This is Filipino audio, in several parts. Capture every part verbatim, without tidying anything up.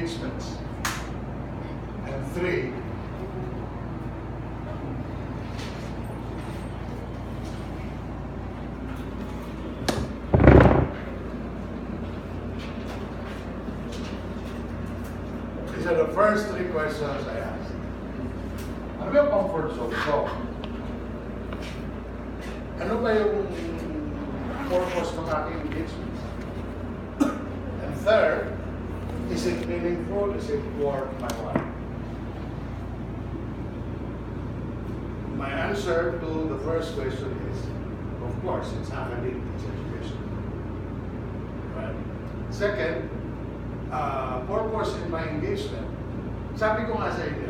engagements. And three, these are the first three questions I asked. Ano ba yung comfort zone ko? Ano ba yung purpose ng aking engagements? And third, is it meaningful? Is it worth my while? My answer to the first question is, of course, it's academic, it's education. Right? Second, uh, purpose in my engagement. Sabi ko nga sa inyo,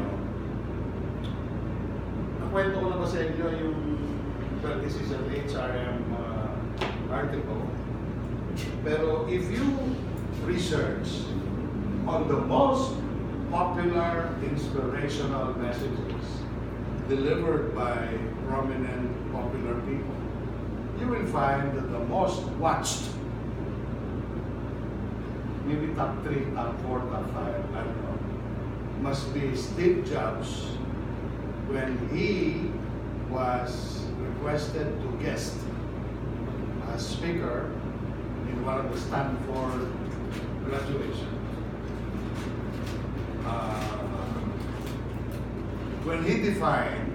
nakwento ko na ba sa inyo yung, well, this is an H R M uh, article. Pero if you research on the most popular inspirational messages delivered by prominent popular people, you will find that the most watched, maybe top three, top four, top five, I don't know, must be Steve Jobs when he was requested to guest as speaker in one of the Stanford graduation. Uh, when he defined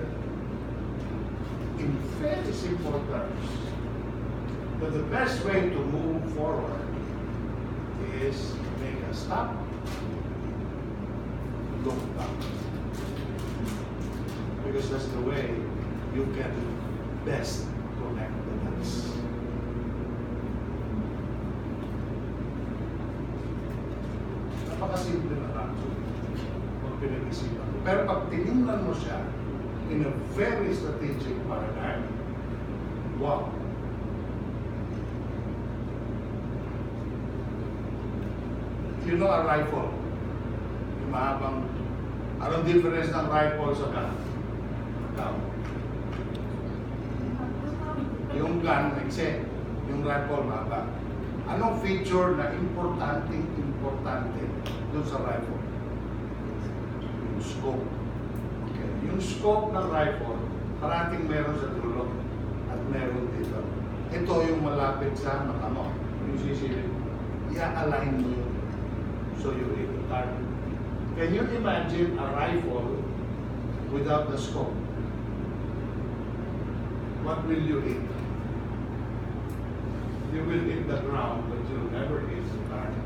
in very simple terms that the best way to move forward is make a stop, look back. Because that's the way you can best connect the dots. Napakasimple na lang kung pinag-isipan mo. Pero pag tinignan mo siya in a very strategic paradigm, wow! You know a rifle? Yung mahabang, anong difference ng rifle sa gun? Ikaw. Yung gun, except yung rifle mahaba. Anong feature na importanteng importante dun sa rifle? Yung scope. Okay. Yung scope ng rifle, parating meron sa dulo at meron dito. Ito yung malapit sa mata mo. Yung sisilip. I-align mo yun. So you hit the target. Can you imagine a rifle without the scope? What will you hit? You will hit the ground, but you'll never hit the target.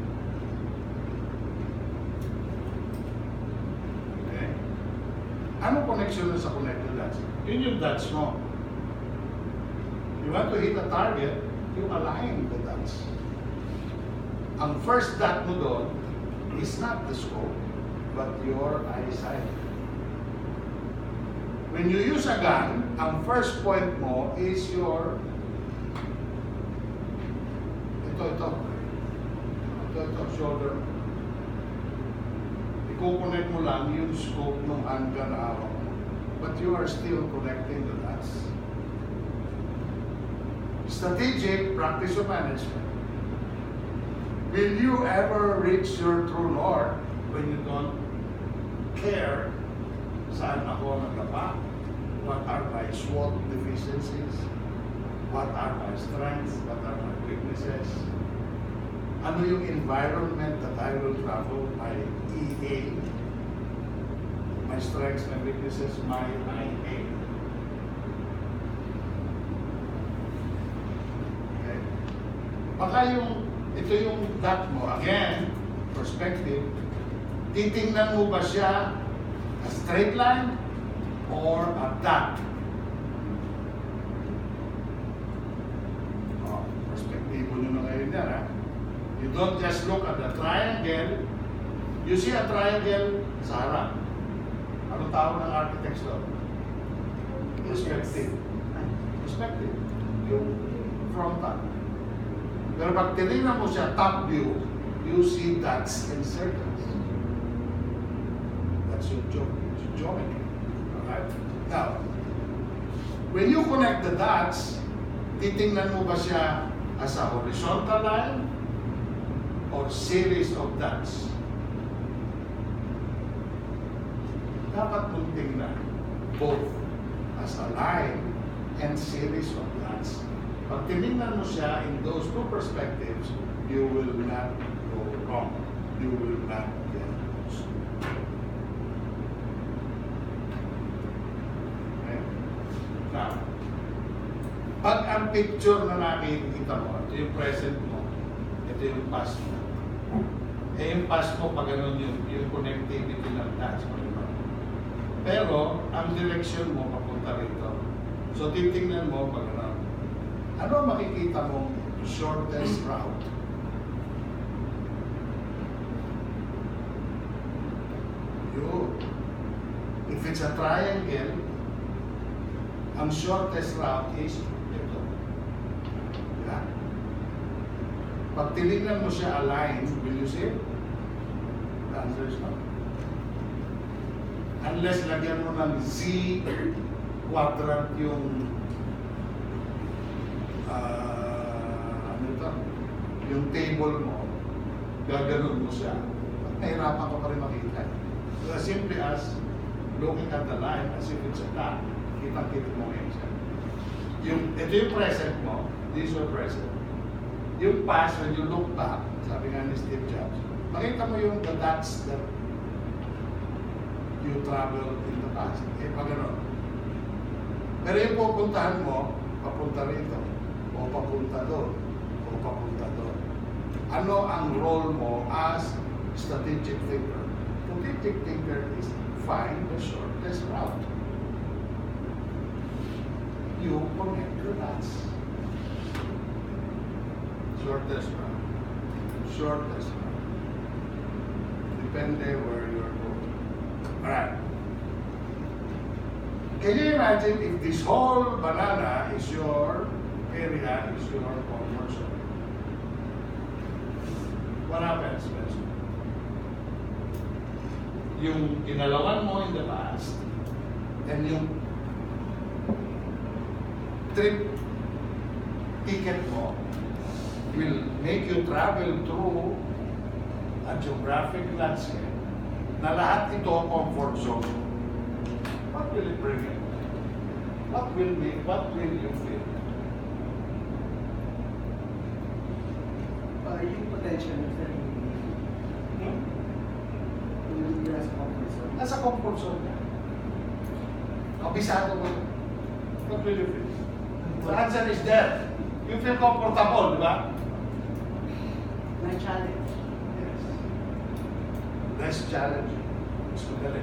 Okay? Ano connection na sa connected dots? Yun yung dots mo. You want to hit a target, you align the dots. Ang first dot mo doon is not the scope, but your eyesight. When you use a gun, ang first point mo is your ito, ito. Ito, ito, shoulder. I-connect mo lang yung scope ng handgun na hawak mo. But you are still connecting the dots. Strategic practice of management. Will you ever reach your true north when you don't care saan ako nagapa? What are my SWOT deficiencies? What are my strengths? What are my weaknesses? Ano yung environment that I will travel? My E A, my strengths, my weaknesses, my I A. Okay? Baka yung ito yung dot mo. Again, perspective. Titingnan mo ba siya a straight line or a dot? Oh, perspektibo nyo na ngayon yan, ha? You don't just look at the triangle. You see a triangle sa harap. Anong tawag ng architects doon? Perspective. Perspective. Yung frontal. Pero pag tinignan mo siya top view, you see dots and circles. That's your geometry. Alright? Now, when you connect the dots, titingnan mo ba siya as a horizontal line or series of dots? dapat mong tingnan both as a line and series of dots. Pag tinignan mo siya in those two perspectives, you will not go wrong. You will not get lost. Okay? Now, pag ang picture na nakikita mo, ito yung present mo, ito yung past mo. Eh yung past mo, pag ganun yung, yung connectivity ng dots mo, diba? Pero, ang direction mo papunta rito. So, titingnan mo pag ano, ano makikita mo shortest route? Yun. If it's a triangle, ang shortest route is ito. Yeah. Pag tinignan mo siya aligned, will you see it? The answer is no. Unless lagyan mo ng Z quadrant yung uh, ano ito? Yung table mo, gaganon mo siya. Nahirapan ko pa rin makita. So as simply as looking at the line as if it's a dot, kitang-kita mo ngayon siya. Yung, ito yung present mo, this is your present. Yung past, when you look back, sabi nga ni Steve Jobs, makita mo yung the dots that you travel in the past. Eh, pag gano'n. Pero yung pupuntahan mo, papunta rito, o papunta doon, o papunta doon. Ano ang role mo as strategic thinker? Strategic thinker is find the shortest route. You connect the dots. Shortest route. Shortest route. Depende where you're going. Alright. Can you imagine if this whole banana is your area, is your comfort zone? What happens? Yung kinalawan mo in the past, and yung trip ticket mo will make you travel through a geographic landscape na lahat ito comfort zone. What will it bring in? What will be, what will you feel? Uh, yung potential of that. Hmm? Yung nasa comfort zone. Nasa comfort zone na. Kabisado mo. What will you feel? The answer is there. You feel comfortable, di ba? My challenge. Yes. Less challenging. Mas madali.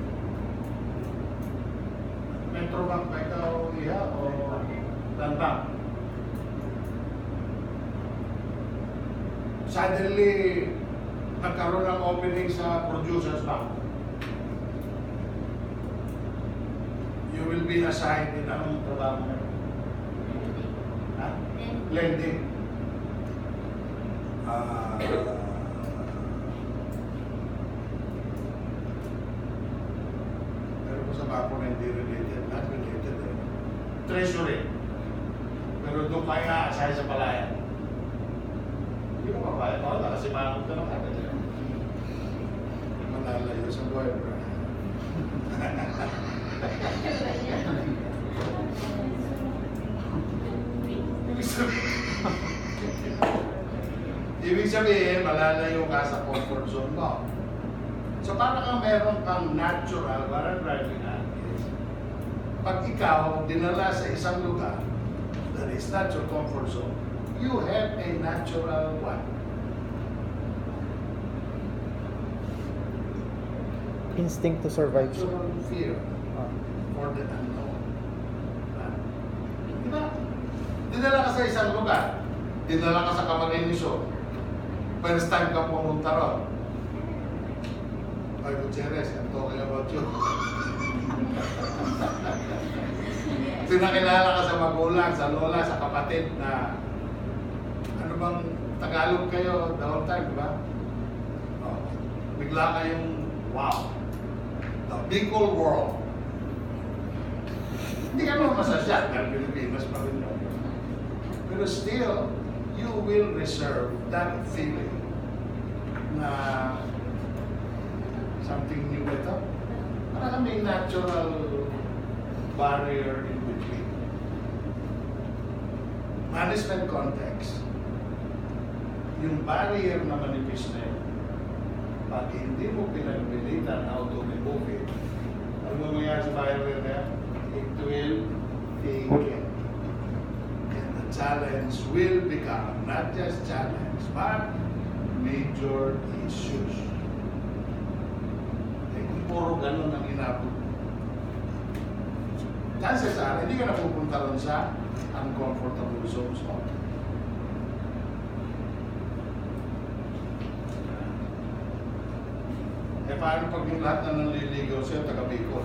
Metrobank ba ikaw, Iha, o Lantang? Suddenly, nagkaroon ng opening sa Producers Bank. You will be assigned in anong trabaho mo? Ha? Lending. Ah... sa bako na hindi related, not related eh. Treasury. Pero doon kaya asay sa palayan. Hindi mo mabaya ko, wala kasi manong ka ng agad yan. Malalayo sa buhay, bro. Ibig sabihin, ibig sabihin, malalayo ka sa comfort zone mo. So para kang meron kang natural, parang driving habits. Pag ikaw dinala sa isang lugar that is not your comfort zone, you have a natural what? Instinct to survive. Natural fear Ah. for the unknown. Diba? Dinala ka sa isang lugar, dinala ka sa Camarines Show, first time ka pumunta ron. Ay, Gutierrez, I'm talking about you. Pinakilala ka sa magulang, sa lola, sa kapatid na ano bang Tagalog kayo the whole time, di ba? Oh, bigla kayong, wow, the big old world. Hindi ka naman masasya dahil Pilipinas pa rin yun. Pero still, you will reserve that feeling na something new ito. Para may natural barrier in between. Management context. Yung barrier na manipis na yun, pag hindi mo pinagbilitan how to remove it, ano mangyayari sa barrier na yan? It will thicken. And the challenge will become not just challenge, but major issues. Eh, kung puro ganun ang inabot, chances are, hindi ka napupunta rin sa uncomfortable zones mo. Eh, paano pag yung lahat na nanliligaw sa'yo, taga Bicol?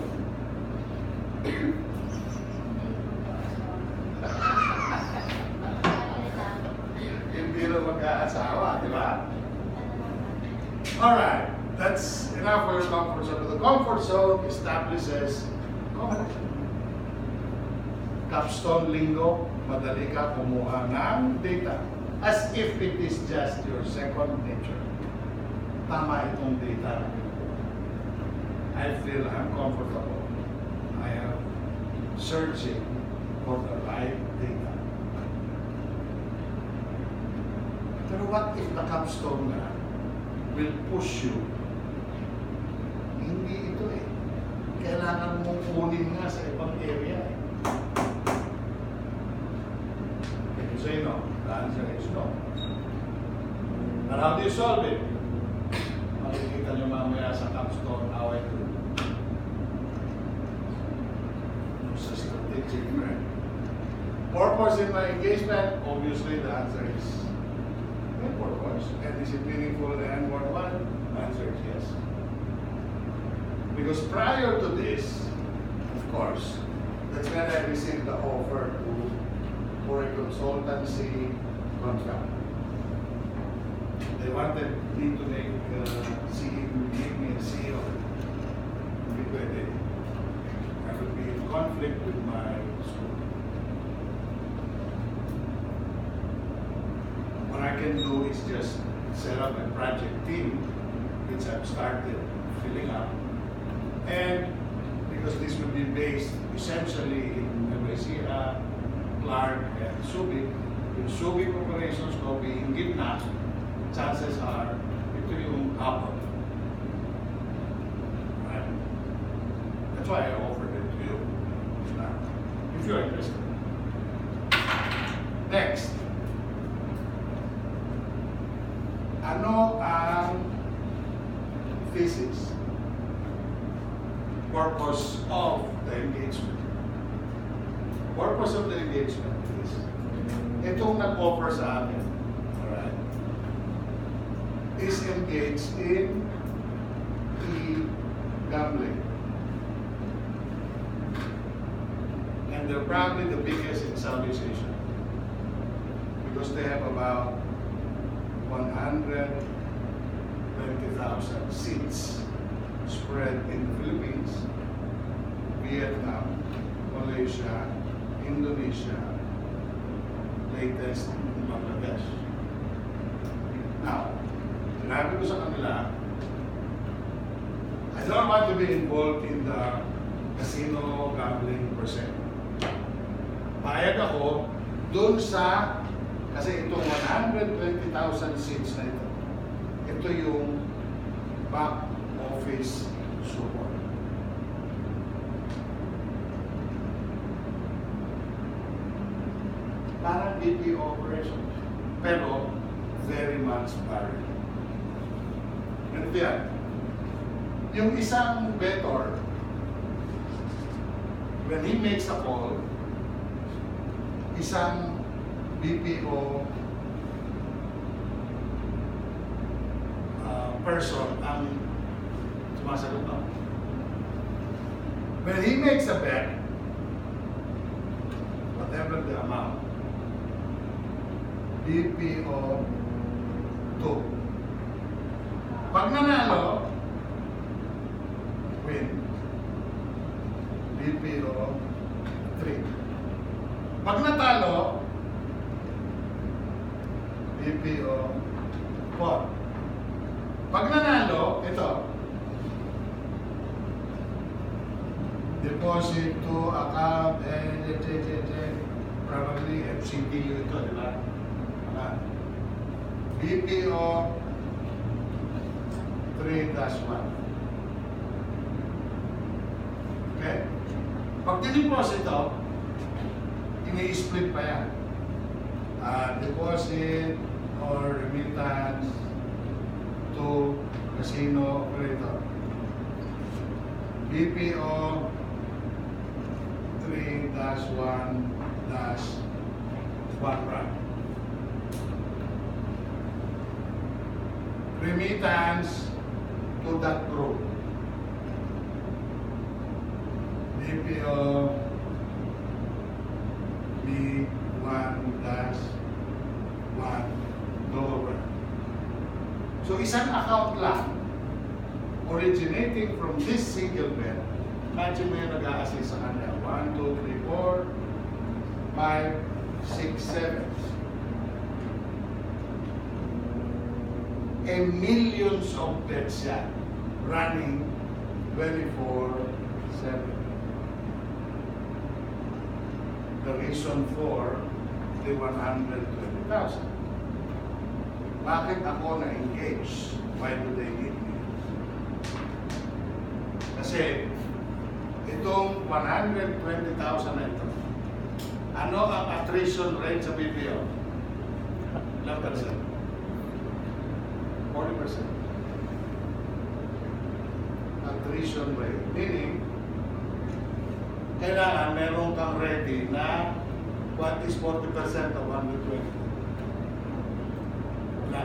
Hindi na mag-aasawa, di ba? Alright, that's enough for your comfort zone. The comfort zone establishes comfort. Capstone lingo, madali ka kumuha ng data as if it is just your second nature. Tama itong data. I feel uncomfortable. I am searching for the right data. Pero what if the capstone na will push you? Hindi ito eh. Kailangan mong kunin nga sa ibang area eh. Can you say no? The answer is no. But how do you solve it? Makikita nyo mamaya sa capstone how I do. Sa strategic friend. Purpose in my engagement, obviously the answer is no purpose. And is it meaningful and worthwhile? The answer is yes. Because prior to this, of course, that's when I received the offer to for a consultancy contract. They wanted me to make uh, C E O, make me a C E O. Hindi pwede. I would be in conflict with my school. What I can do is just set up a project team, which I've started filling up. And because this will be based essentially in Nueva Ecija, Clark, and Subic, yung Subic operations ko being gitna, chances are ito yung habang. Right? That's why I offered it to you. Now, if you're interested. Next. Ano ang thesis? Purpose of the engagement. Purpose of the engagement is itong nag-offer sa akin, alright, is engaged in e-gambling. And they're probably the biggest in Southeast Asia because they have about one hundred twenty thousand seats spread in the Philippines, Vietnam, Malaysia, Indonesia, latest in Bangladesh. Now, sinabi ko sa kanila, I don't want to be involved in the casino gambling per se. Payag ako dun sa, kasi itong one hundred twenty thousand seats na ito, ito yung back office support. Parang B P O operation, pero very much varied. Ganito yan. Yung isang bettor, when he makes a call, isang B P O uh, person ang sumasagot na. When he makes a bet, whatever the amount, B P O two. Pag nanalo, win. B P O three. Pag natalo, B P O four. Pag nanalo, ito, deposit to account, and et cetera, et cetera. Probably F C D U ito, di ba? Mga B P O three dash one. Okay? Pag dineposit ito, ini-split pa yan. Uh, deposit or remittance to casino operator. B P O three dash one dash one run. Remittance to that group. B P O B one dash one dollar. So isang account lang originating from this single bed. Imagine mo yung nag-a-assist sa kanya. one, two, three, four, five, six, seven. And millions of beds yan running twenty-four seven. The reason for the one hundred twenty thousand. Bakit ako na-engage? Why do they need me? Kasi itong one hundred twenty thousand na ito, ano ang attrition rate sa B P O? Ilang percent? forty percent. Attrition rate. Meaning, kailangan meron kang ready na what is forty percent of one hundred twenty? Wala.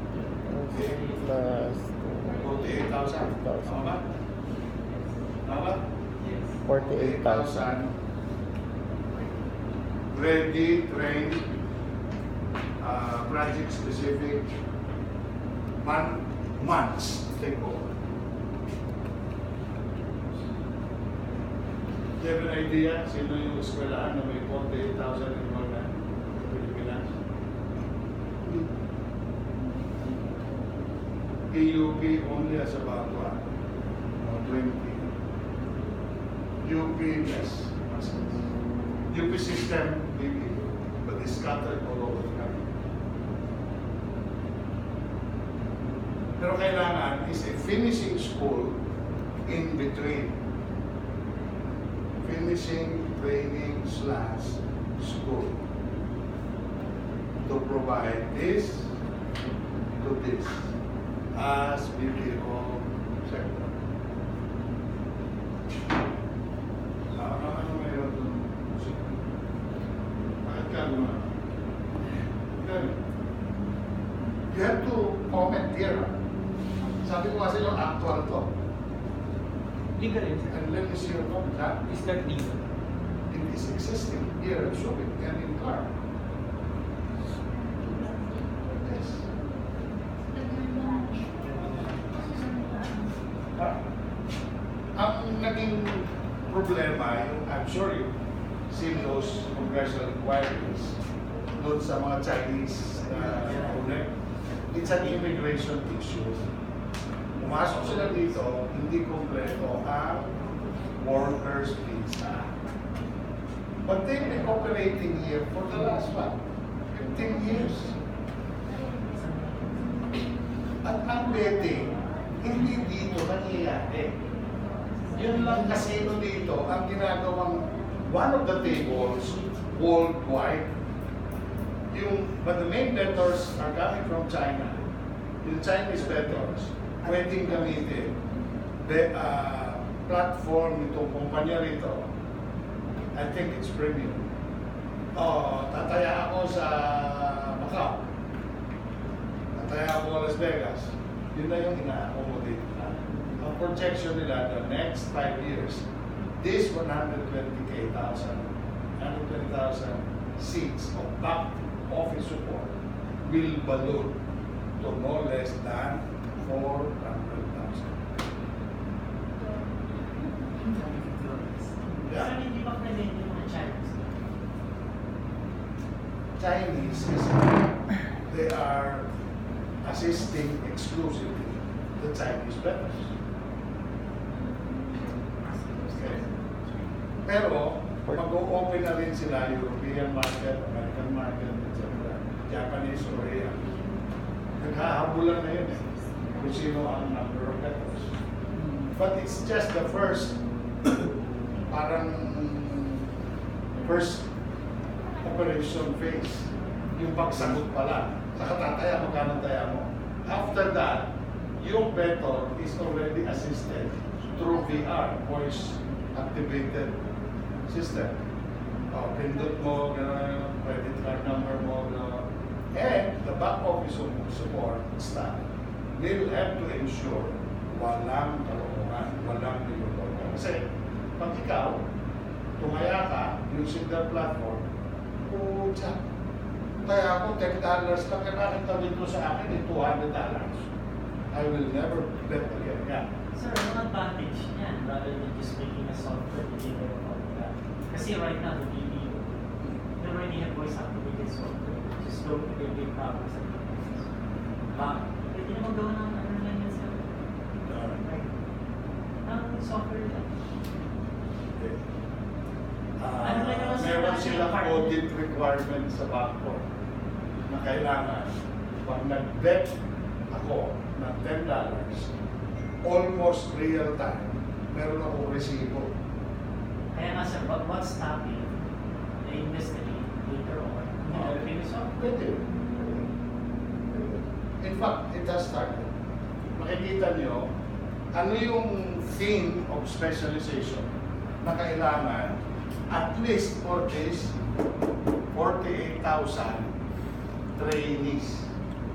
Plus forty-eight thousand. Tama ba? Tama ba? forty-eight thousand. Ready, trained, uh, project specific, man, months take over. Do you have an idea sino yung eskwelahan na may forty-eight thousand enrollment sa Pilipinas? P U P only has about one, or twenty. U P less. U P system, maybe, but it's scattered all over the country. Pero kailangan is a finishing school in between. Finishing training slash school to provide this to this as B P O sector. Ano ano meron doon? Bakit ka naman? You have to comment here. Sabi ko kasi yung actual to. Legal is And let me see your comment. Ha? is that legal? It is existing here in Subic and in Clark. Yes. Ah. Ang naging problema, yung, I'm sure you've seen those congressional inquiries doon sa mga Chinese na uh, it's an immigration issue. Pumasok sila dito, hindi kompleto ang workers' visa. But they've been operating here for the last what? fifteen years. At ang betting, hindi dito nangyayari. Yun lang casino dito ang ginagawang one of the tables worldwide. Yung, but the main bettors are coming from China. Yung Chinese bettors, pwedeng gamitin the uh, platform nitong kumpanya rito. I think it's premium. Oh, tataya ako sa Macau. Tataya ako sa Las Vegas. Yun na yung ina-accommodate na. Ang projection nila the next five years, this one hundred twenty thousand, one hundred twenty thousand seats of back office support will balloon to no less than four hundred thousand. Yeah. Saan hindi pa present yung mga Chinese? Chinese is they are assisting exclusively the Chinese bettors. Okay. Pero, mag-o-open na rin sila European market, American market, et cetera. Japanese, Korea. Naghahabulan na yun eh. Kung sino ang number of petals. But it's just the first, parang first operation phase. Yung pagsagot pala. Sa katataya, magkano taya mo. After that, yung better is already assisted through V R, voice activated system. Oh, pindot mo, gano'n, credit card number mo, gano'n. And the back office support staff will have to ensure walang kalungan, walang niloloko. Kasi pag ikaw, tumaya ka using the platform, oh, tsak, kaya ako ten dollars lang, kaya nakita dito sa akin eh, two hundred dollars. I will never bet again. Yeah. Sir, ano advantage niyan rather than just making a software to take care of all of that? Kasi right now, the B P O, they already have voice activated software. Just go to the big problems and problems. Bakit? Pwede naman gawa ng ano lang yan sir. Like, ng software lang. Okay. Ano lang naman Uh, sa meron mga silang partner? audit requirement sa backbone na kailangan pag nag-bet ako ng ten dollars, almost real time, meron akong resibo. Kaya nga sir, but what's stopping the industry later on developing the software? Pwede. In fact, it has started. Makikita nyo, ano yung theme of specialization na kailangan at least for this forty-eight thousand trainees.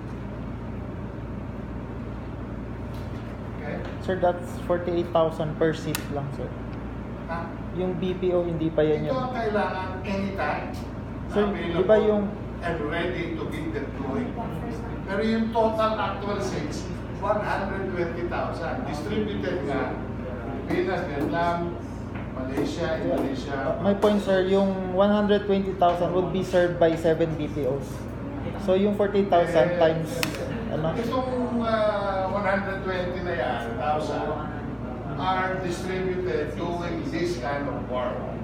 Okay? Sir, that's forty-eight thousand per seat lang, sir. Ha? Yung B P O, hindi pa yan Ito yun. ang kailangan anytime. Sir, available di ba yung- and ready to be deployed. Pero yung total actual seats, one hundred twenty thousand. Distributed nga, Pilipinas, Vietnam, Malaysia, Indonesia. My point, sir, yung one hundred twenty thousand would be served by seven B P Os. So yung forty thousand times, ano? Itong uh, one hundred twenty na yan, thousand, are distributed doing this kind of work.